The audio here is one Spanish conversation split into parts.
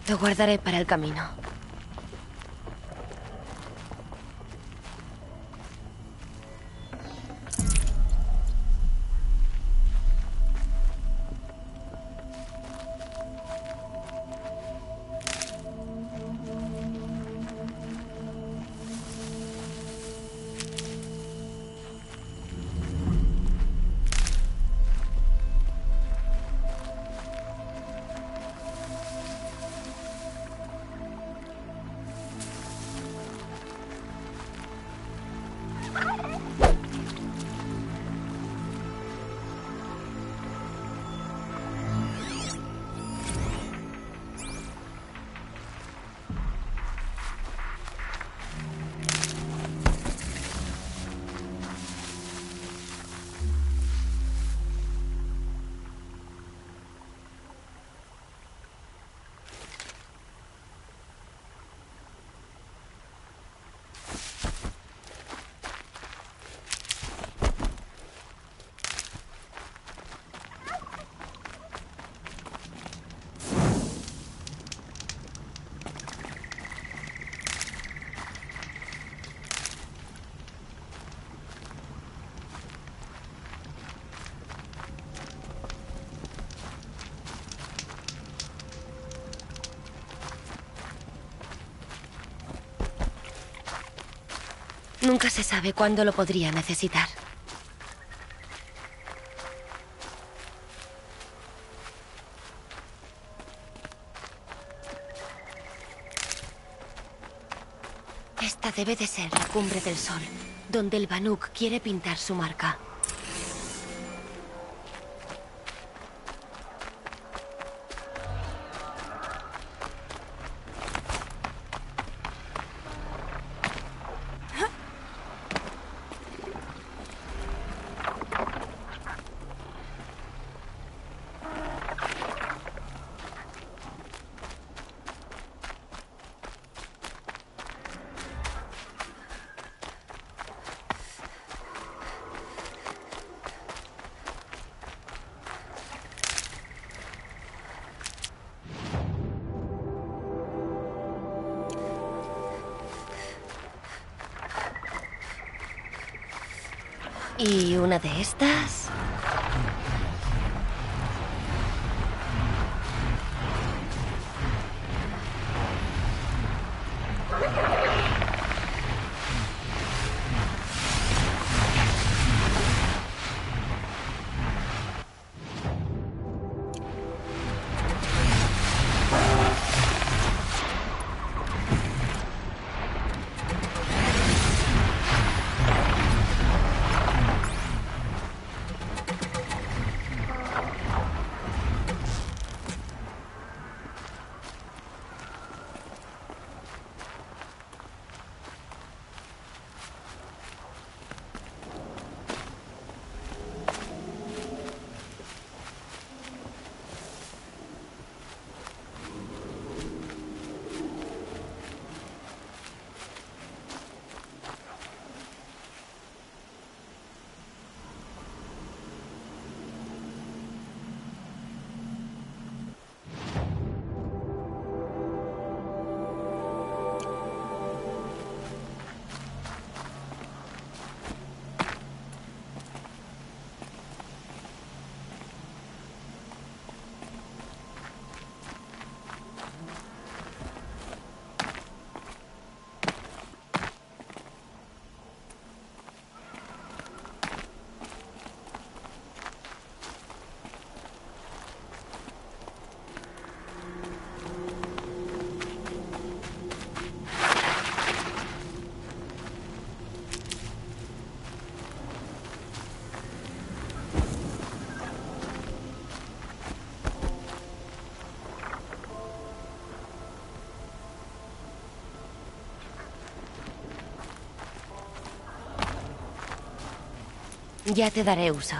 Lo guardaré para el camino. Nunca se sabe cuándo lo podría necesitar. Esta debe de ser la cumbre del sol, donde el Banuk quiere pintar su marca. ¿Y una de estas? Ya te daré uso.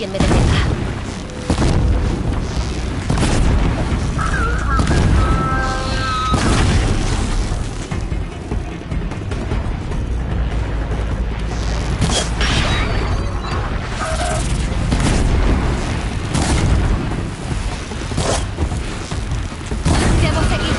quien me detenga. Debo seguir.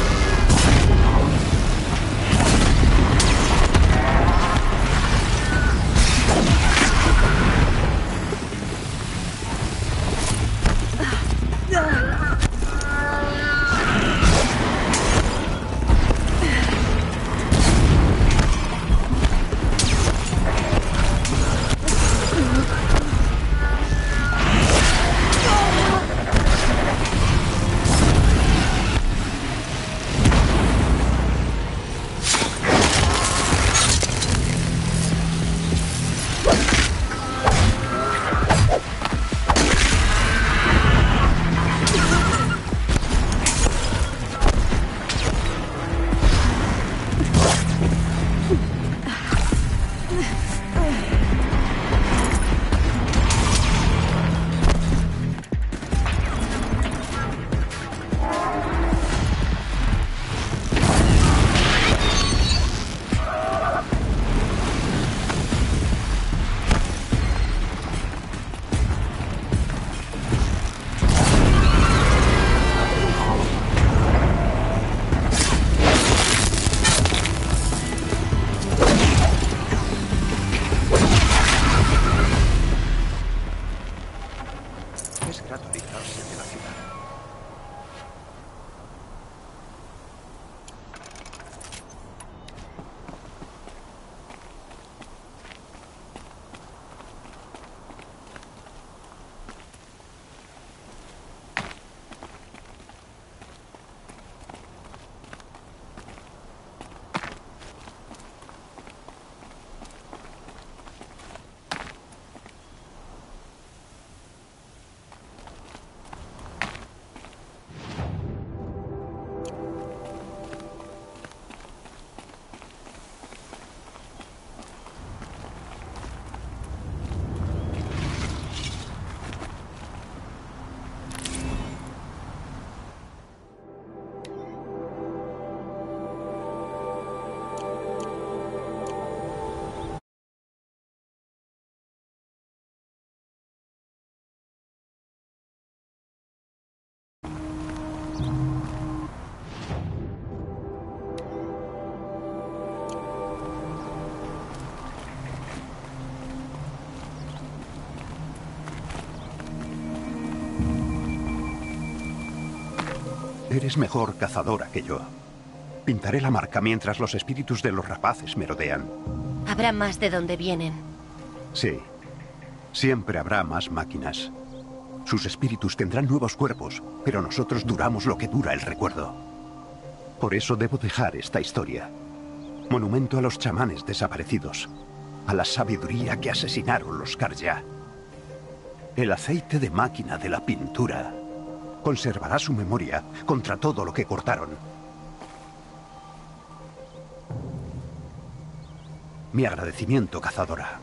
Eres mejor cazadora que yo. Pintaré la marca mientras los espíritus de los rapaces merodean. Habrá más de donde vienen. Sí. Siempre habrá más máquinas. Sus espíritus tendrán nuevos cuerpos, pero nosotros duramos lo que dura el recuerdo. Por eso debo dejar esta historia. Monumento a los chamanes desaparecidos. A la sabiduría que asesinaron los Karja. El aceite de máquina de la pintura conservará su memoria contra todo lo que cortaron. Mi agradecimiento, cazadora.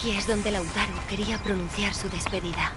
Aquí es donde Lautaro quería pronunciar su despedida.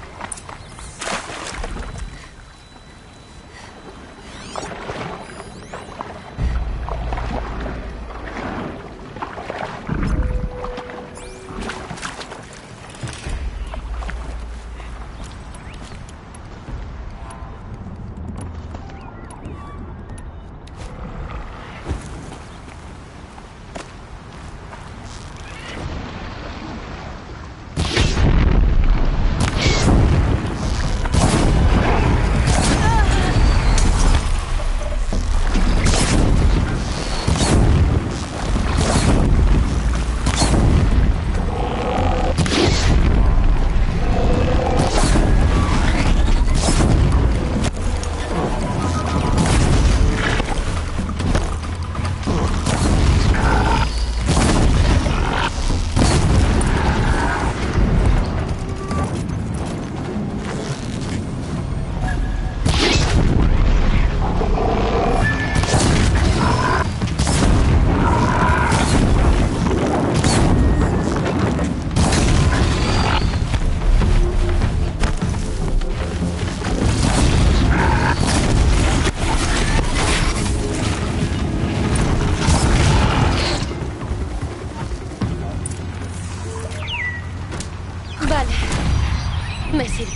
Vale. Me sirve.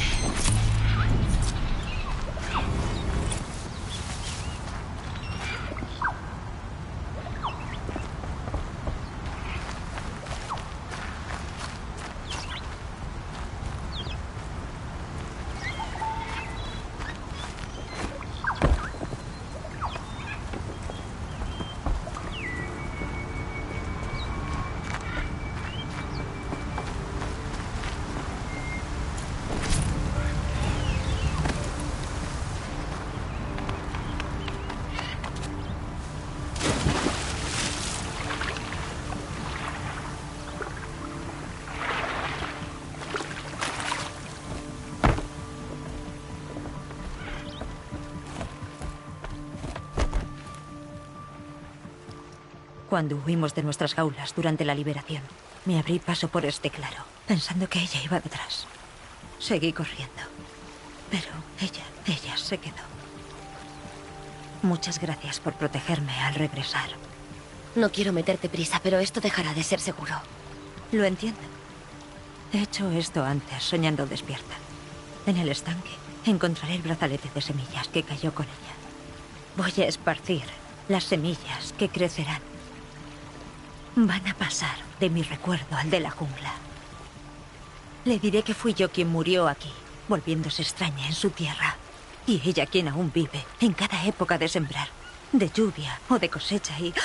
Cuando huimos de nuestras jaulas durante la liberación, me abrí paso por este claro, pensando que ella iba detrás. Seguí corriendo, pero ella se quedó. Muchas gracias por protegerme al regresar. No quiero meterte prisa, pero esto dejará de ser seguro. Lo entiendo. He hecho esto antes, soñando despierta. En el estanque encontraré el brazalete de semillas que cayó con ella. Voy a esparcir las semillas que crecerán. Van a pasar de mi recuerdo al de la jungla. Le diré que fui yo quien murió aquí, volviéndose extraña en su tierra. Y ella quien aún vive en cada época de sembrar, de lluvia o de cosecha y...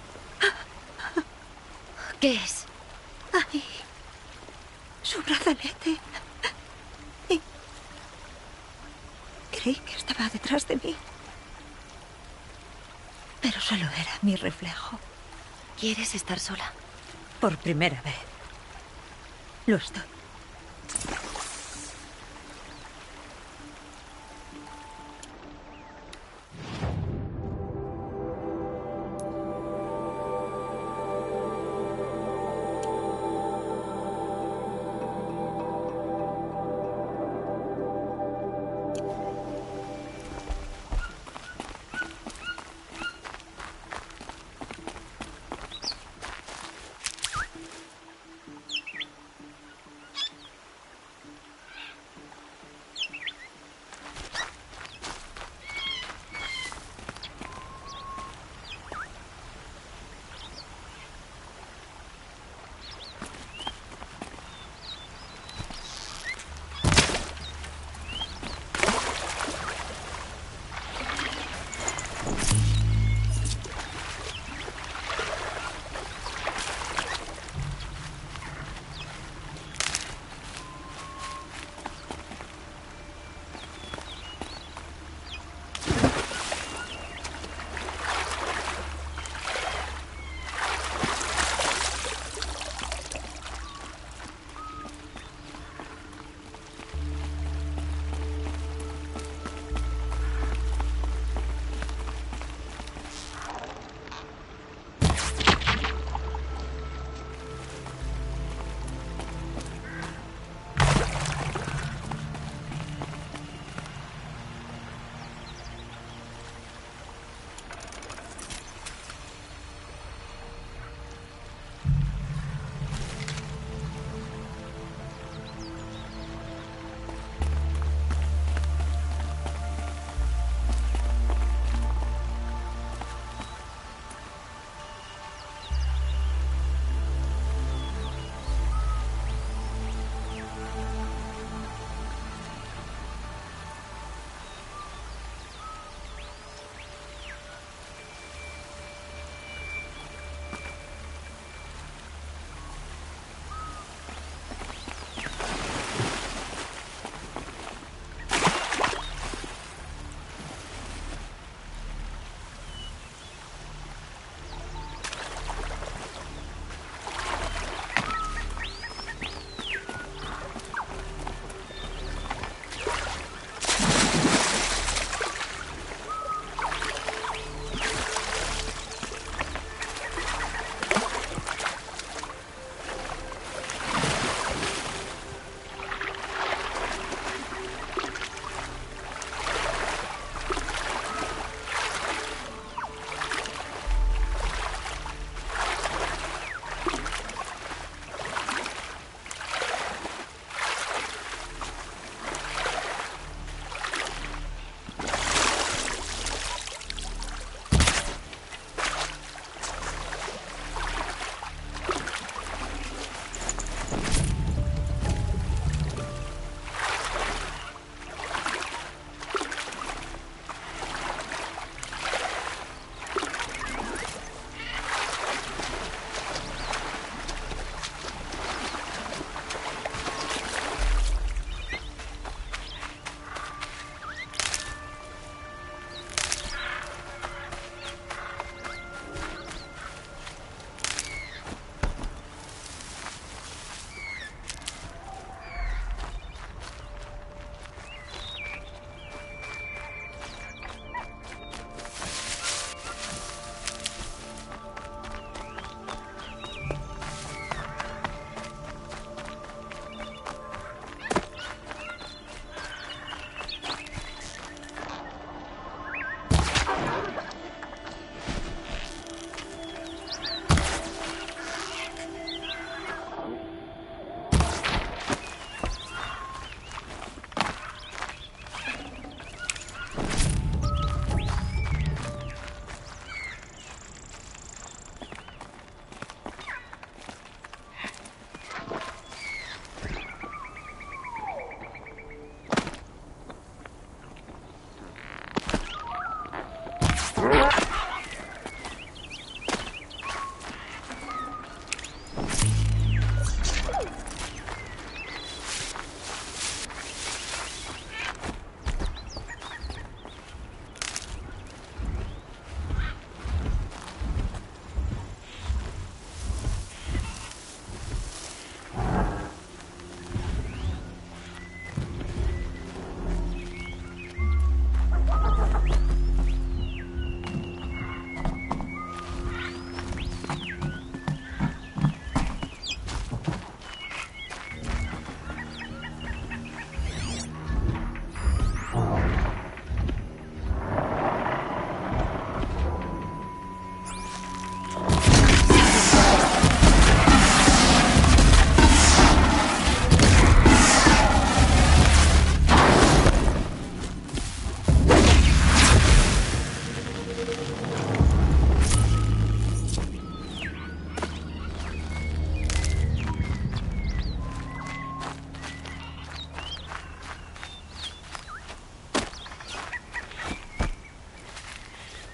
¿Qué es? ¡Ay! Su brazalete. Y... creí que estaba detrás de mí. Pero solo era mi reflejo. ¿Quieres estar sola? Por primera vez. Lo estoy.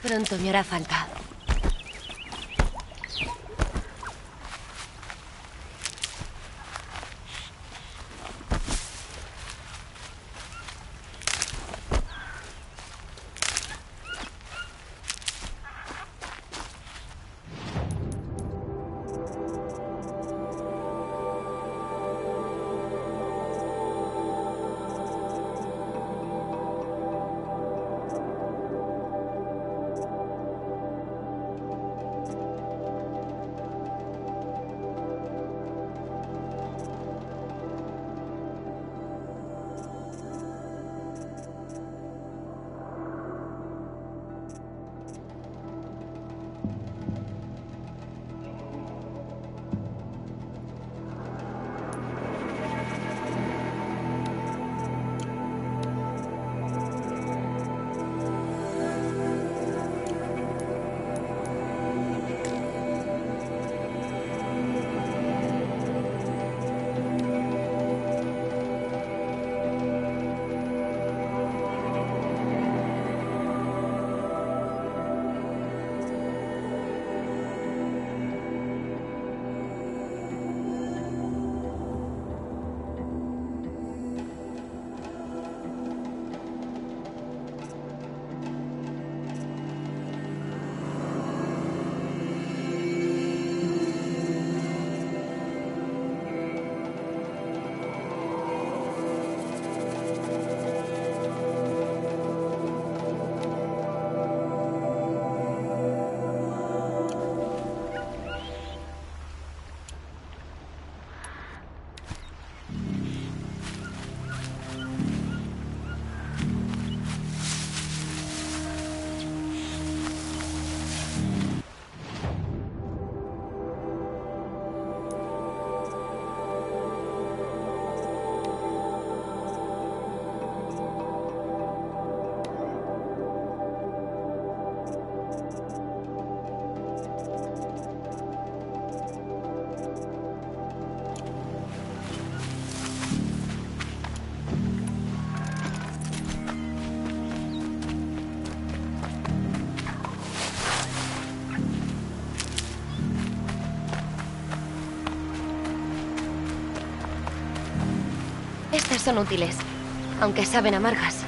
Pronto me hará falta. Estas son útiles, aunque saben amargas.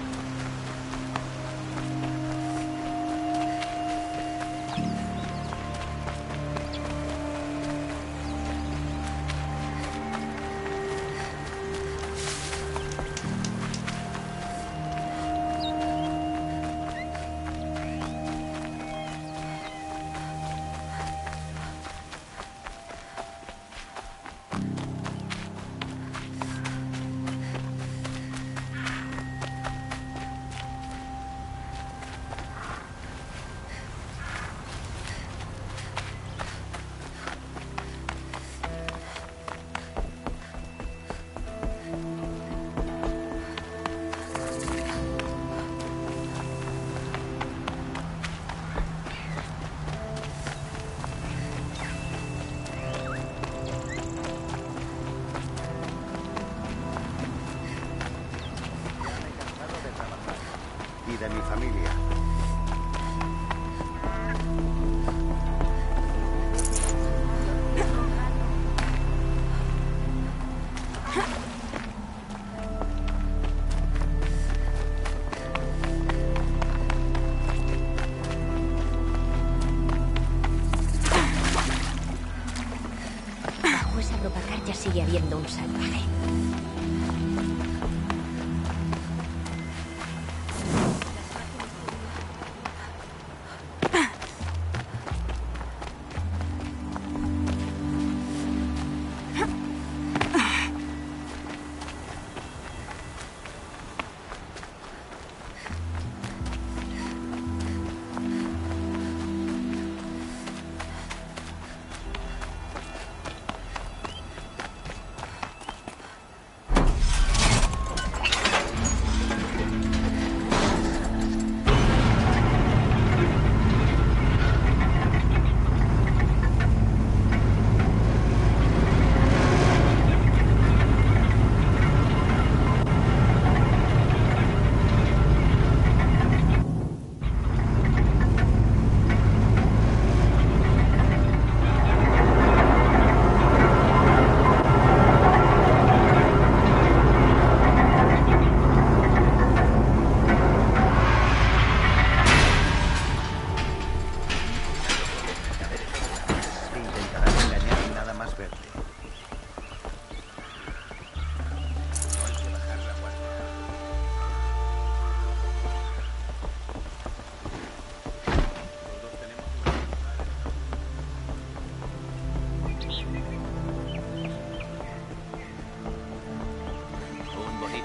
Y de mi familia. Bajo esa ropa ya sigue habiendo un salvaje.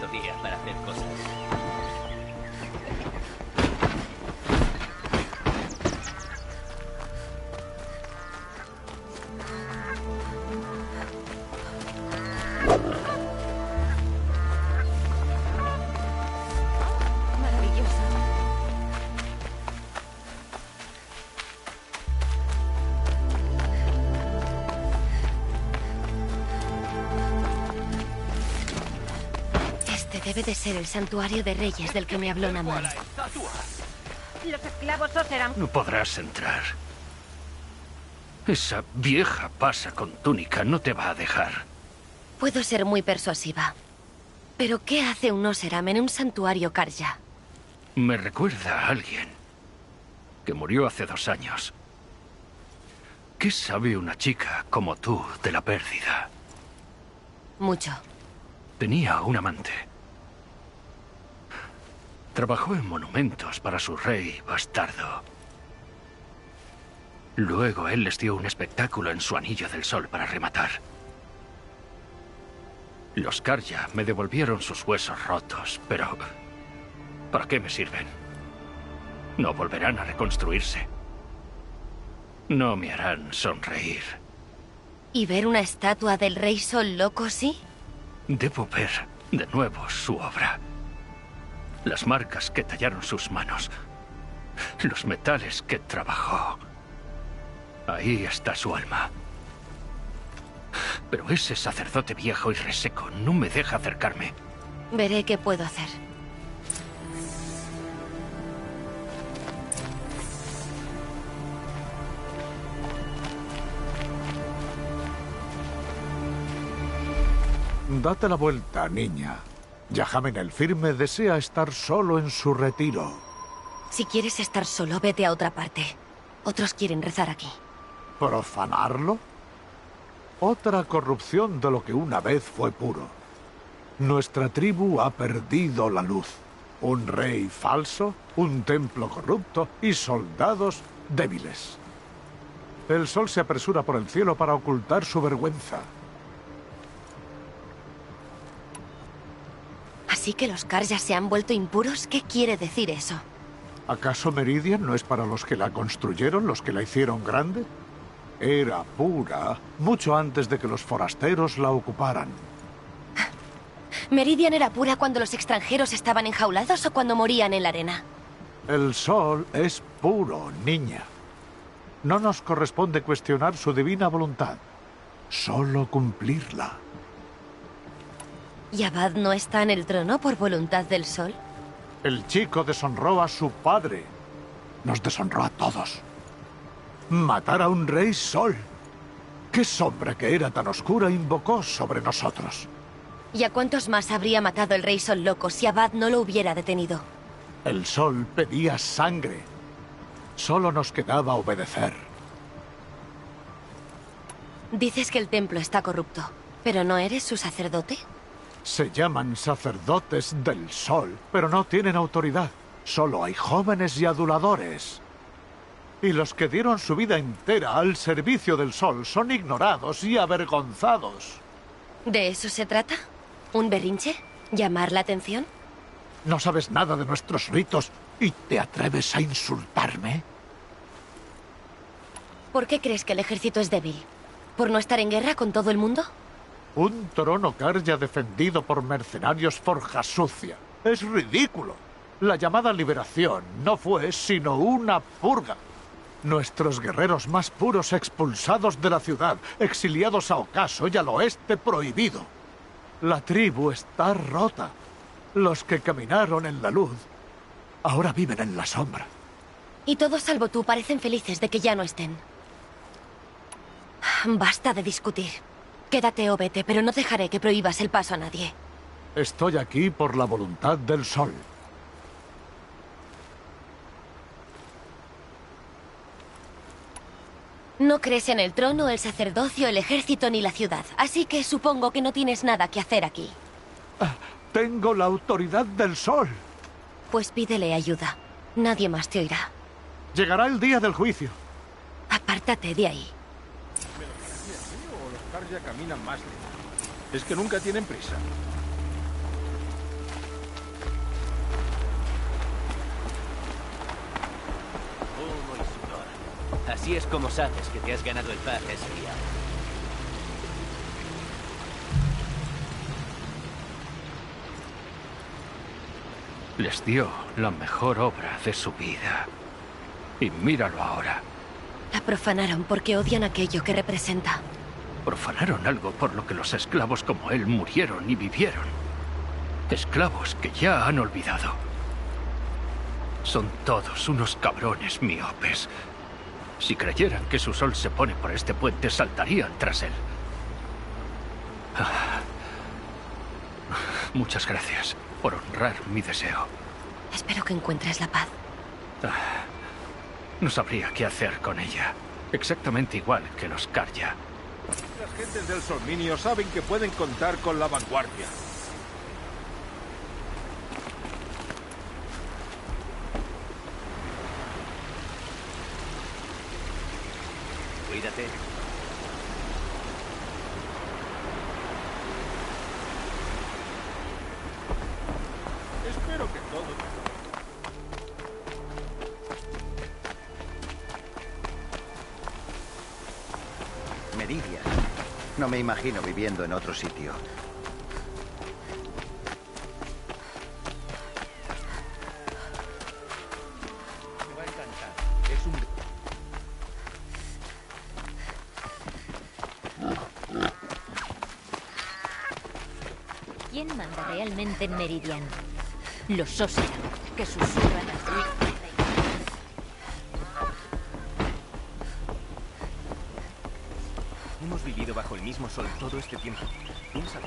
día para hacer cosas. Maravilloso. Este debe de ser el santuario de reyes del que me habló Naman. Los esclavos Oseram. No podrás entrar. Esa vieja pasa con túnica no te va a dejar. Puedo ser muy persuasiva. Pero ¿qué hace un Oseram en un santuario Karja? Me recuerda a alguien que murió hace 2 años. ¿Qué sabe una chica como tú de la pérdida? Mucho. Tenía un amante. Trabajó en monumentos para su rey bastardo. Luego él les dio un espectáculo en su anillo del sol para rematar. Los Karja me devolvieron sus huesos rotos, pero ¿para qué me sirven? No volverán a reconstruirse. No me harán sonreír. ¿Y ver una estatua del rey Sol Loco, sí? Debo ver de nuevo su obra. Las marcas que tallaron sus manos. Los metales que trabajó. Ahí está su alma. Pero ese sacerdote viejo y reseco no me deja acercarme. Veré qué puedo hacer. Date la vuelta, niña. Yahamen el Firme desea estar solo en su retiro. Si quieres estar solo, vete a otra parte. Otros quieren rezar aquí. ¿Profanarlo? Otra corrupción de lo que una vez fue puro. Nuestra tribu ha perdido la luz. Un rey falso, un templo corrupto y soldados débiles. El sol se apresura por el cielo para ocultar su vergüenza. ¿Así que los Karja se han vuelto impuros? ¿Qué quiere decir eso? ¿Acaso Meridian no es para los que la construyeron, los que la hicieron grande? Era pura mucho antes de que los forasteros la ocuparan. ¿Meridian era pura cuando los extranjeros estaban enjaulados o cuando morían en la arena? El sol es puro, niña. No nos corresponde cuestionar su divina voluntad, solo cumplirla. ¿Y Abad no está en el trono por voluntad del sol? El chico deshonró a su padre. Nos deshonró a todos. Matar a un rey sol. ¿Qué sombra que era tan oscura invocó sobre nosotros? ¿Y a cuántos más habría matado el rey Sol Loco si Abad no lo hubiera detenido? El sol pedía sangre. Solo nos quedaba obedecer. Dices que el templo está corrupto, ¿pero no eres su sacerdote? Se llaman sacerdotes del sol, pero no tienen autoridad. Solo hay jóvenes y aduladores. Y los que dieron su vida entera al servicio del sol son ignorados y avergonzados. ¿De eso se trata? ¿Un berrinche? ¿Llamar la atención? No sabes nada de nuestros ritos y te atreves a insultarme. ¿Por qué crees que el ejército es débil? ¿Por no estar en guerra con todo el mundo? Un trono Karja defendido por mercenarios forja sucia. Es ridículo. La llamada liberación no fue sino una purga. Nuestros guerreros más puros expulsados de la ciudad, exiliados a ocaso y al oeste prohibido. La tribu está rota. Los que caminaron en la luz ahora viven en la sombra. Y todos salvo tú parecen felices de que ya no estén. Basta de discutir. Quédate o vete, pero no dejaré que prohíbas el paso a nadie. Estoy aquí por la voluntad del sol. No crees en el trono, el sacerdocio, el ejército ni la ciudad, así que supongo que no tienes nada que hacer aquí. Tengo la autoridad del sol. Pues pídele ayuda. Nadie más te oirá. Llegará el día del juicio. Apártate de ahí. Los Karja caminan más lento. Es que nunca tienen prisa. Así es como sabes que te has ganado el paz ese día. Les dio la mejor obra de su vida. Y míralo ahora. La profanaron porque odian aquello que representa. Profanaron algo por lo que los esclavos como él murieron y vivieron. Esclavos que ya han olvidado. Son todos unos cabrones miopes. Si creyeran que su sol se pone por este puente, saltarían tras él. Muchas gracias por honrar mi deseo. Espero que encuentres la paz. No sabría qué hacer con ella. Exactamente igual que los Karja. Las gentes del Solminio saben que pueden contar con la vanguardia. Cuídate. Espero que todo... Meridian. No me imagino viviendo en otro sitio. Me va a encantar. Es un... ¿Quién manda realmente en Meridian? Los Ósera, que susurran así. Hemos vivido bajo el mismo sol todo este tiempo. Piénsalo.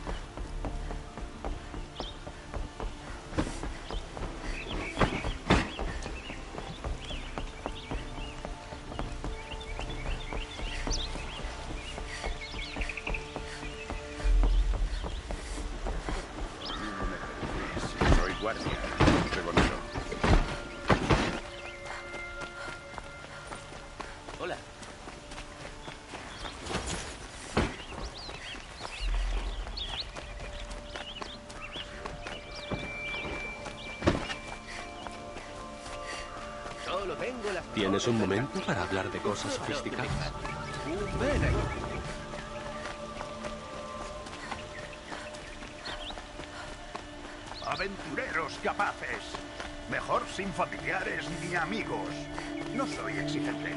Soy guardia. Pregonero. Hola. Solo tengo la... ¿Tienes un momento para hablar de cosas sofisticadas? Ven aquí. Aventureros capaces. Mejor sin familiares ni amigos. No soy exigente.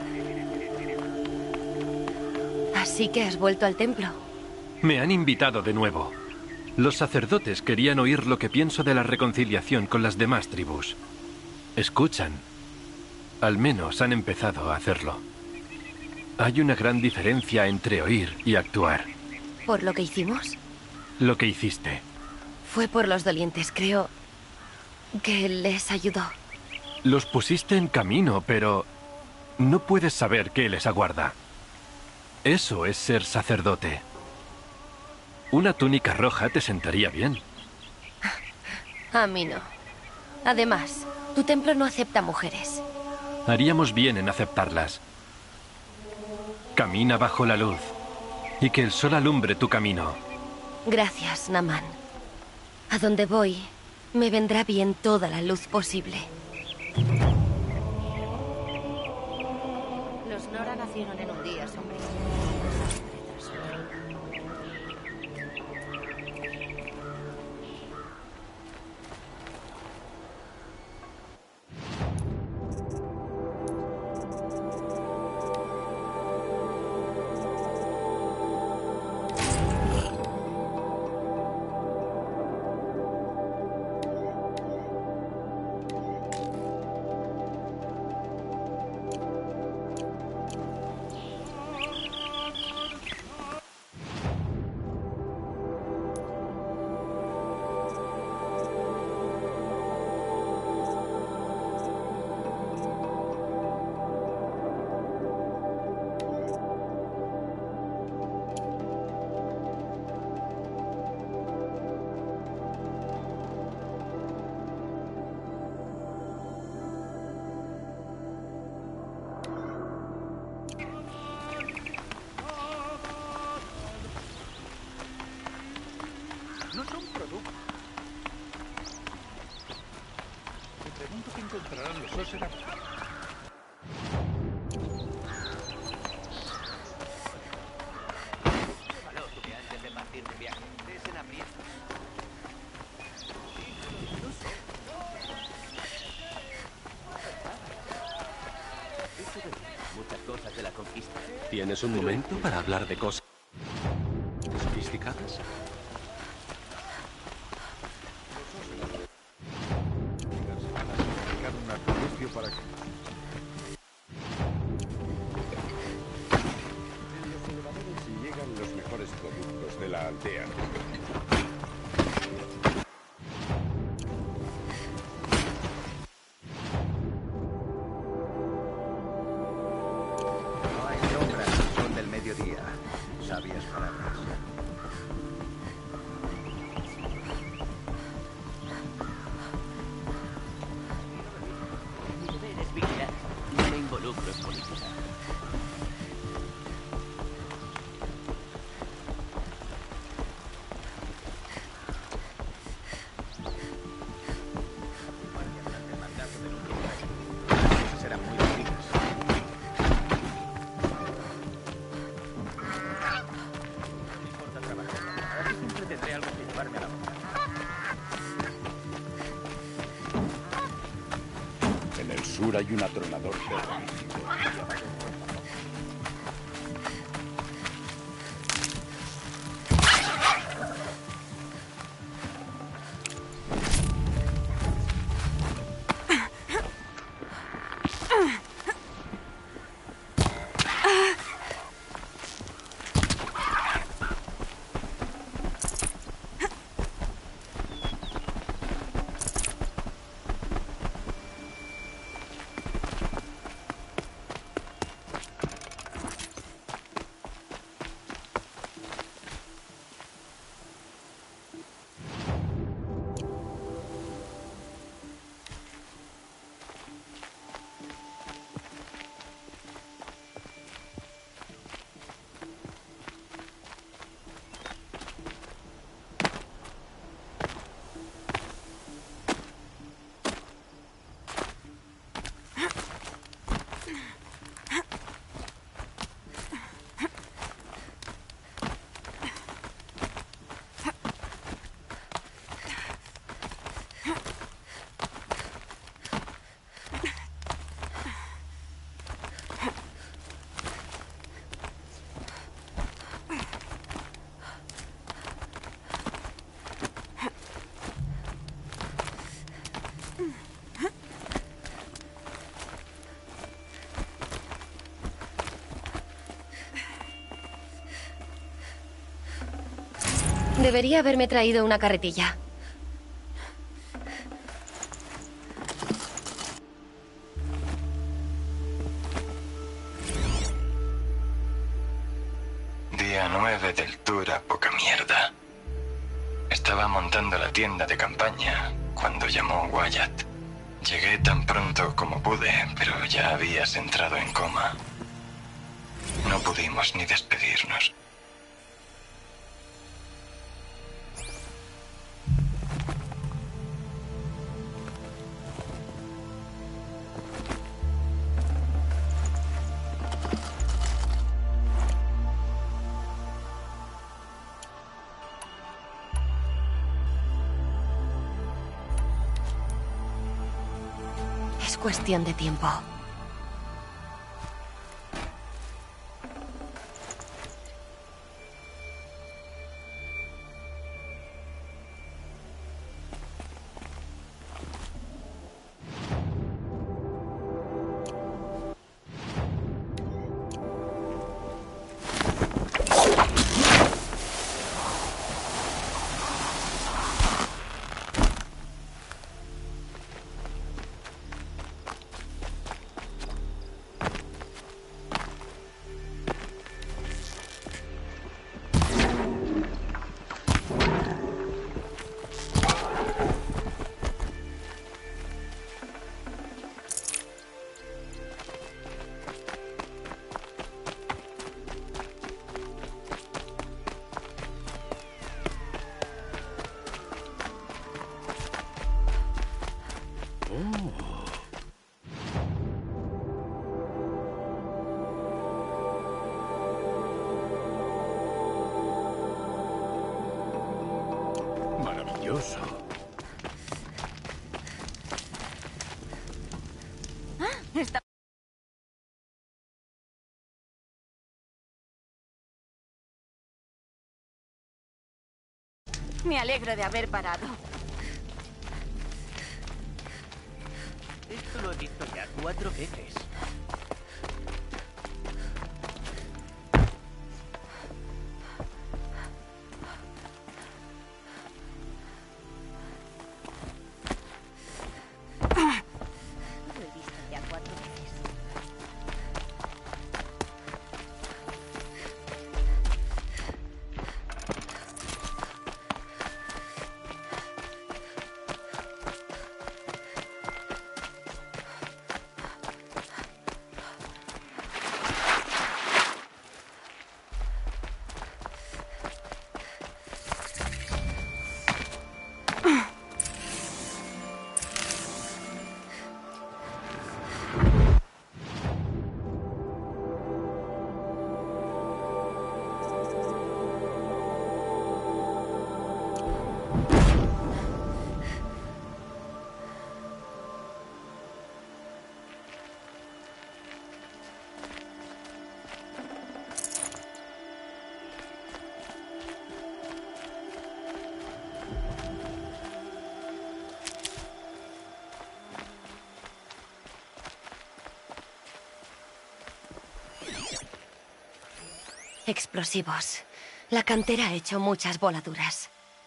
Así que has vuelto al templo. Me han invitado de nuevo. Los sacerdotes querían oír lo que pienso de la reconciliación con las demás tribus. Escuchan. Al menos han empezado a hacerlo. Hay una gran diferencia entre oír y actuar. ¿Por lo que hicimos? Lo que hiciste. Fue por los dolientes, creo que les ayudó. Los pusiste en camino, pero no puedes saber qué les aguarda. Eso es ser sacerdote. Una túnica roja te sentaría bien. A mí no. Además, tu templo no acepta mujeres. Haríamos bien en aceptarlas. Camina bajo la luz y que el sol alumbre tu camino. Gracias, Naman. A donde voy, me vendrá bien toda la luz posible. Los Nora nacieron en un día sombrío. No son productos. Me pregunto qué encontrarán los Ósera. ¿Tienes un momento para hablar de cosas sofisticadas? Un artilugio para que... En los elevadores llegan los mejores productos de la aldea. No hay sombras al sol del mediodía. Sabias palabras. Mi deber es vigilar. No me involucro en política. Esas eran muy bonitas. No importa trabajar. Aquí siempre tendré algo que llevarme a la boca. En el sur hay un atronador terrorífico. Debería haberme traído una carretilla. Día 9 del tour a poca mierda. Estaba montando la tienda de campaña cuando llamó Wyatt. Llegué tan pronto como pude, pero ya habías entrado en coma. No pudimos ni despedirnos. Es cuestión de tiempo. Maravilloso. Está Me alegro de haber parado. Esto lo he visto ya 4 veces. Explosivos. La cantera ha hecho muchas voladuras.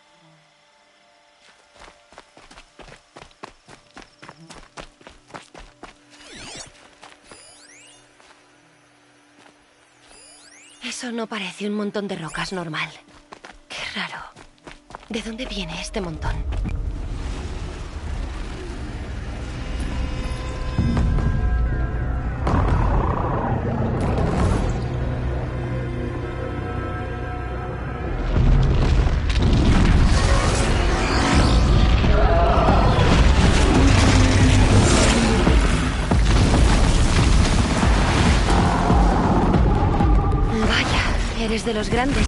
Eso no parece un montón de rocas normal. Qué raro. ¿De dónde viene este montón? Eres de los grandes.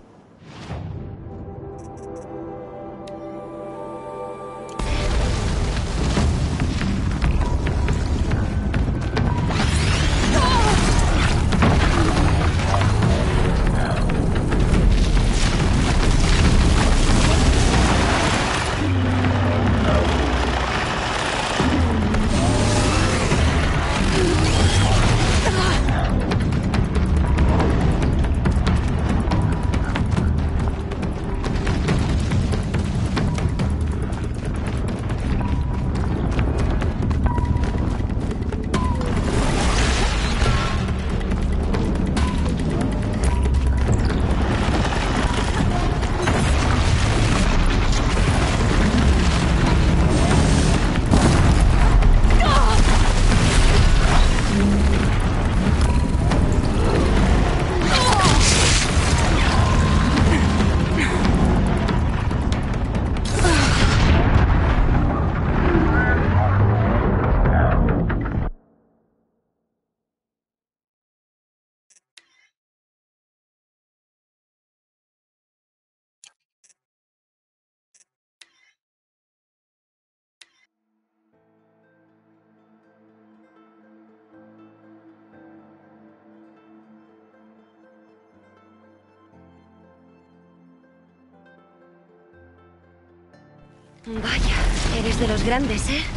Vaya, eres de los grandes, ¿eh?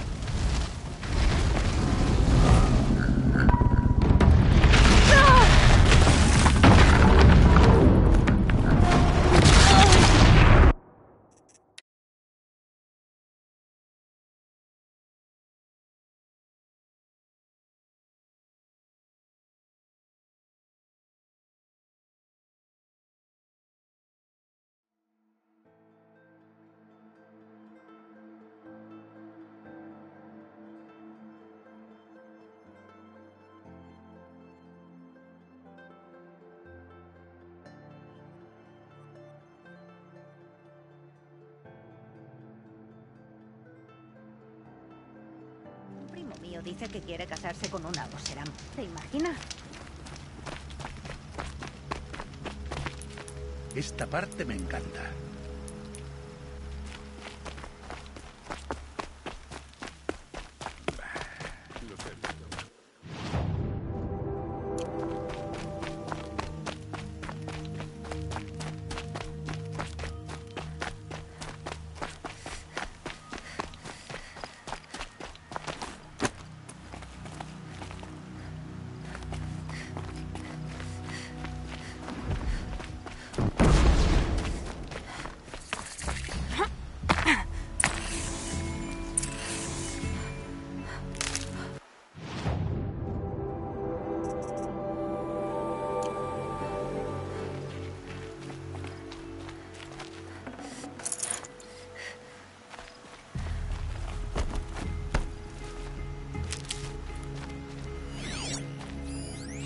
Un primo mío dice que quiere casarse con una Oseram. ¿Te imaginas? Esta parte me encanta.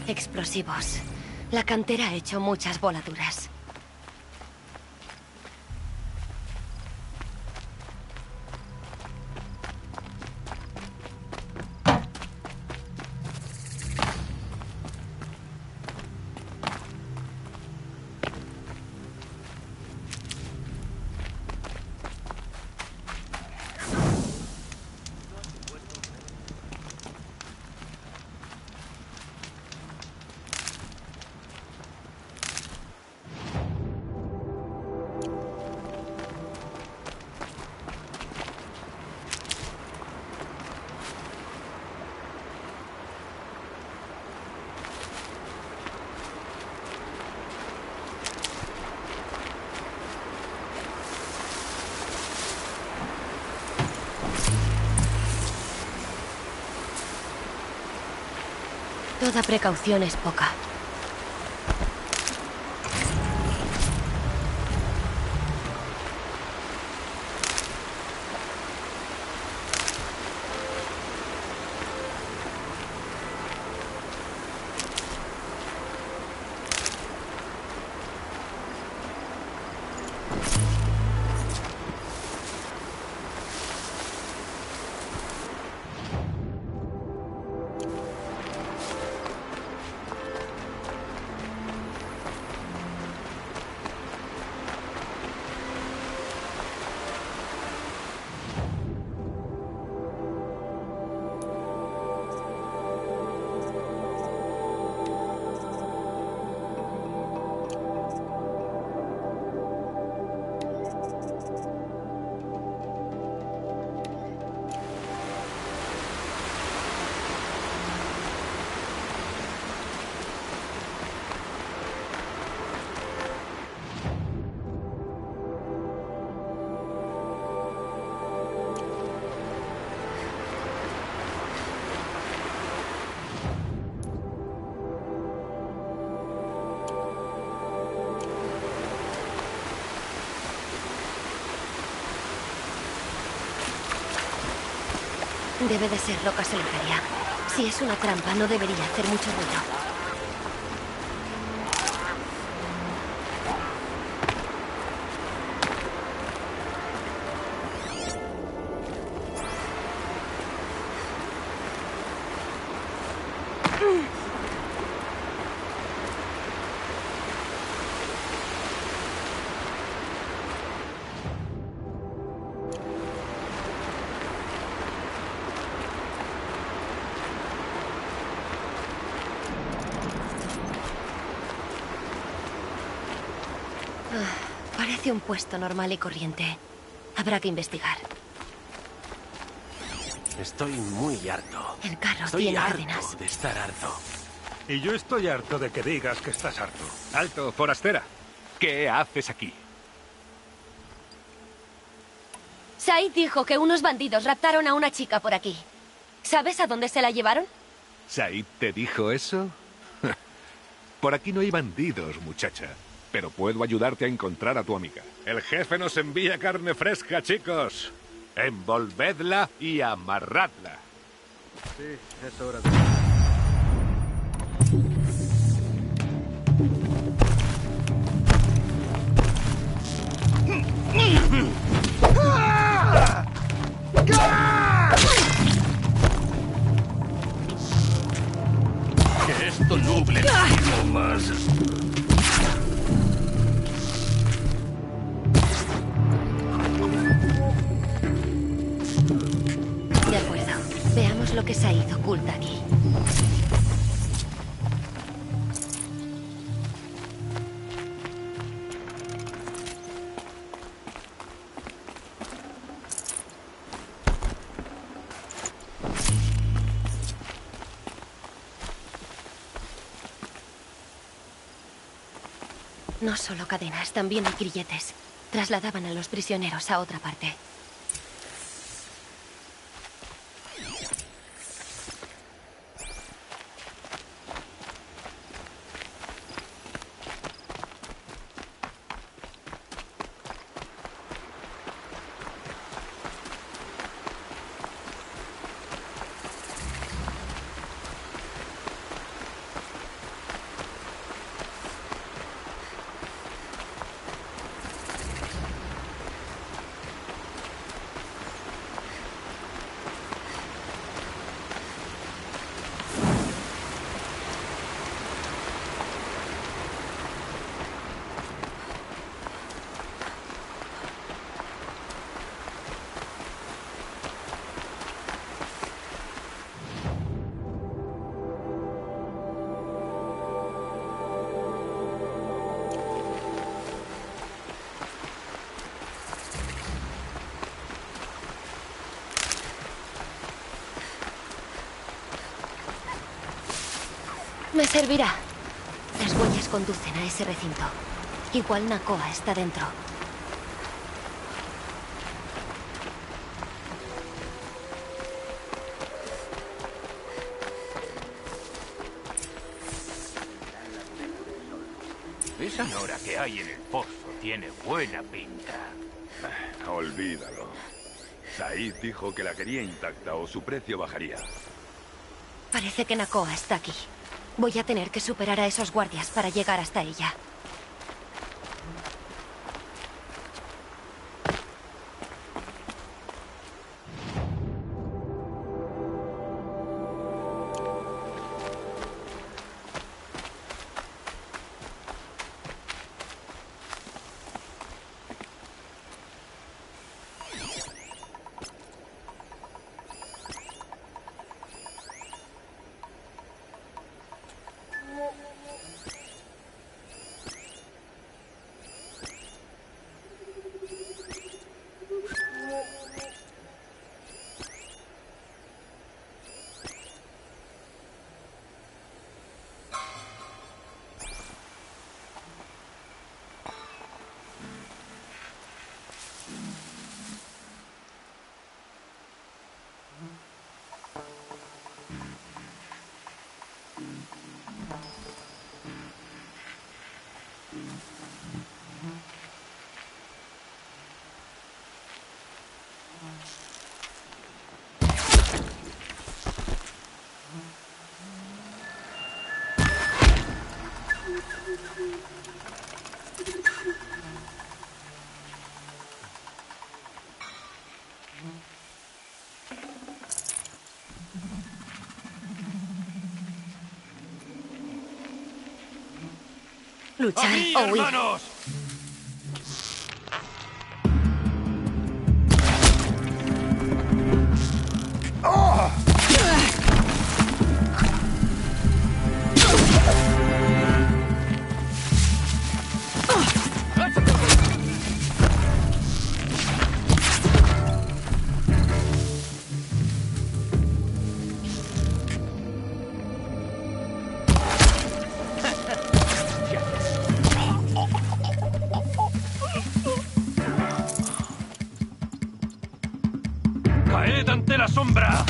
Explosivos. La cantera ha hecho muchas voladuras. Toda precaución es poca. Debe de ser roca solitaria. Si es una trampa, no debería hacer mucho ruido. Parece un puesto normal y corriente. Habrá que investigar. Estoy muy harto. El carro Estoy tiene harto cadenas. de estar harto. Y yo estoy harto de que digas que estás harto. Alto, forastera. ¿Qué haces aquí? Said dijo que unos bandidos raptaron a una chica por aquí. ¿Sabes a dónde se la llevaron? ¿Said te dijo eso? Por aquí no hay bandidos, muchacha. Pero puedo ayudarte a encontrar a tu amiga. El jefe nos envía carne fresca, chicos. Envolvedla y amarradla. Sí, es hora de... Que esto nuble no más. De acuerdo. Veamos lo que Said oculta aquí. No solo cadenas, también hay grilletes. Trasladaban a los prisioneros a otra parte. Me servirá. Las huellas conducen a ese recinto. Igual Nakoa está dentro. Esa nora que hay en el pozo tiene buena pinta. Olvídalo. Said dijo que la quería intacta o su precio bajaría. Parece que Nakoa está aquí. Voy a tener que superar a esos guardias para llegar hasta ella. Luchar o huir. ¡Hermanos! ¡Caed ante la sombra!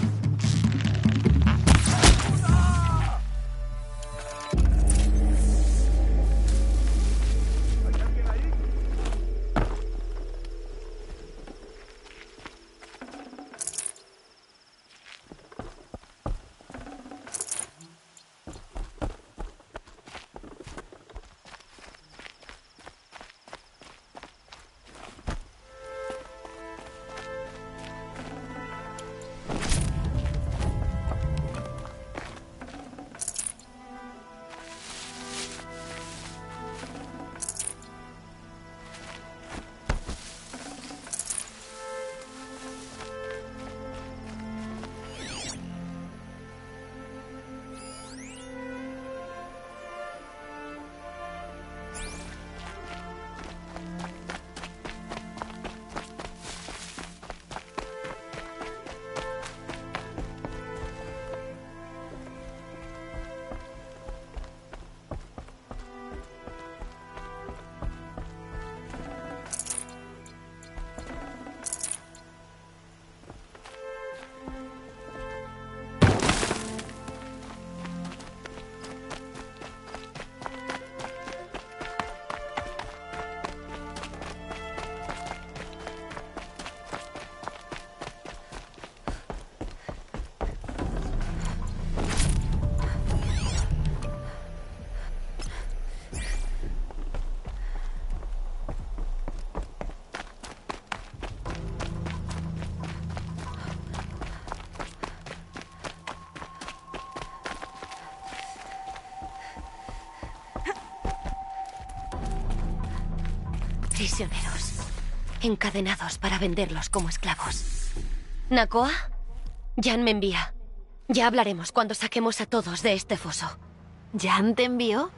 Prisioneros. Encadenados para venderlos como esclavos. ¿Nakoa? Jan me envía. Ya hablaremos cuando saquemos a todos de este foso. ¿Jan te envió?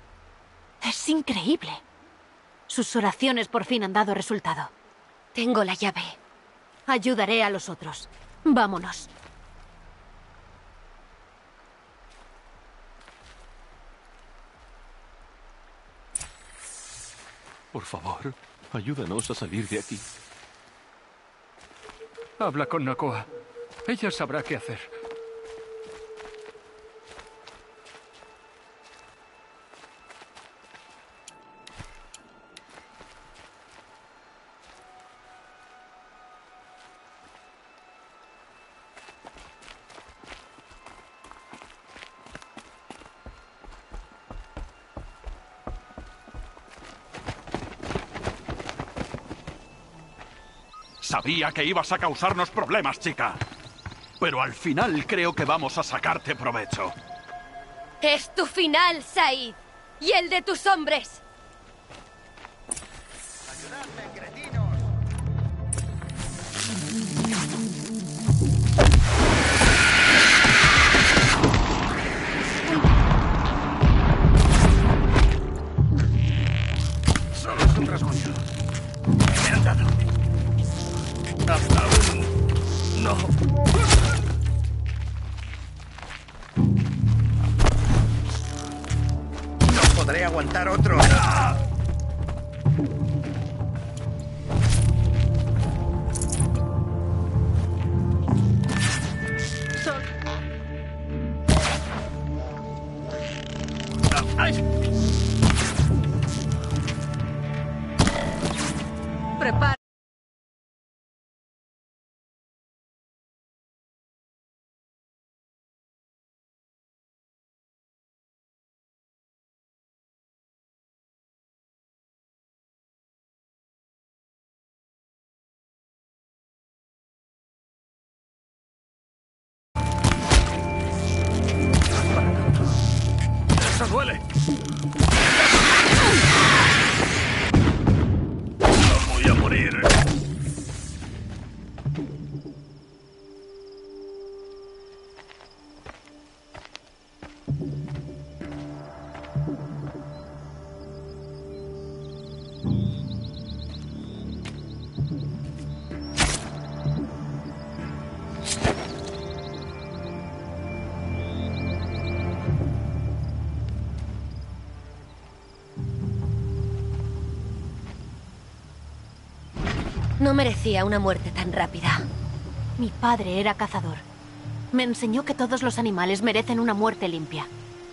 Es increíble. Sus oraciones por fin han dado resultado. Tengo la llave. Ayudaré a los otros. Vámonos. Por favor, ayúdanos a salir de aquí. Habla con Nakoa. Ella sabrá qué hacer. Sabía que ibas a causarnos problemas, chica. Pero al final creo que vamos a sacarte provecho. Es tu final, Said. Y el de tus hombres. Solo es un rasguño. Me han dado. Aún no. No podré aguantar otro. Prepara. ¡Eso duele! No voy a morir. No merecía una muerte tan rápida. Mi padre era cazador. Me enseñó que todos los animales merecen una muerte limpia.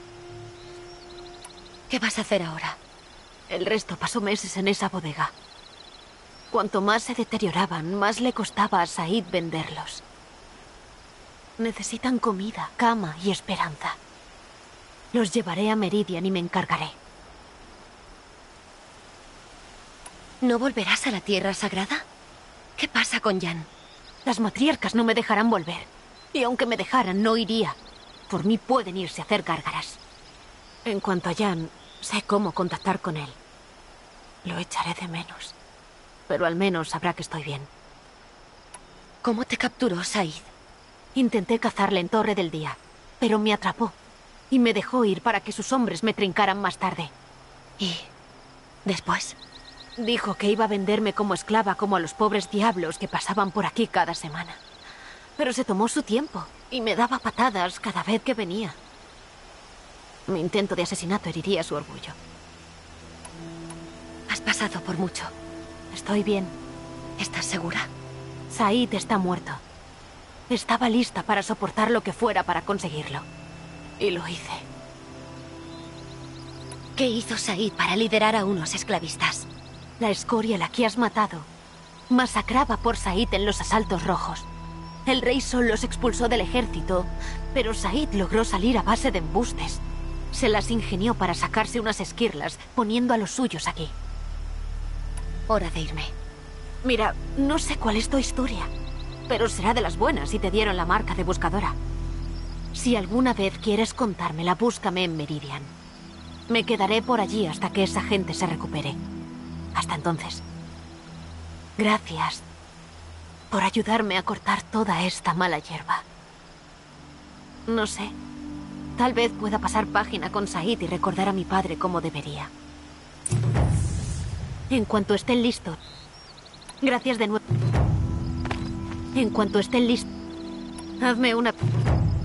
¿Qué vas a hacer ahora? El resto pasó meses en esa bodega. Cuanto más se deterioraban, más le costaba a Said venderlos. Necesitan comida, cama y esperanza. Los llevaré a Meridian y me encargaré. ¿No volverás a la Tierra Sagrada? ¿Qué pasa con Jan? Las matriarcas no me dejarán volver. Y aunque me dejaran, no iría. Por mí pueden irse a hacer gárgaras. En cuanto a Jan, sé cómo contactar con él. Lo echaré de menos. Pero al menos sabrá que estoy bien. ¿Cómo te capturó Said? Intenté cazarle en Torre del Día, pero me atrapó. Y me dejó ir para que sus hombres me trincaran más tarde. ¿Y después? Dijo que iba a venderme como esclava como a los pobres diablos que pasaban por aquí cada semana. Pero se tomó su tiempo y me daba patadas cada vez que venía. Mi intento de asesinato heriría su orgullo. Has pasado por mucho. Estoy bien. ¿Estás segura? Said está muerto. Estaba lista para soportar lo que fuera para conseguirlo. Y lo hice. ¿Qué hizo Said para liderar a unos esclavistas? La escoria a la que has matado masacraba por Said en los asaltos rojos. El rey Sol los expulsó del ejército, pero Said logró salir a base de embustes. Se las ingenió para sacarse unas esquirlas, poniendo a los suyos aquí. Hora de irme. Mira, no sé cuál es tu historia, pero será de las buenas si te dieron la marca de buscadora. Si alguna vez quieres contármela, búscame en Meridian. Me quedaré por allí hasta que esa gente se recupere. Hasta entonces. Gracias por ayudarme a cortar toda esta mala hierba. No sé. Tal vez pueda pasar página con Said y recordar a mi padre como debería. En cuanto estén listos. Gracias de nuevo. En cuanto estén listos. Hazme una...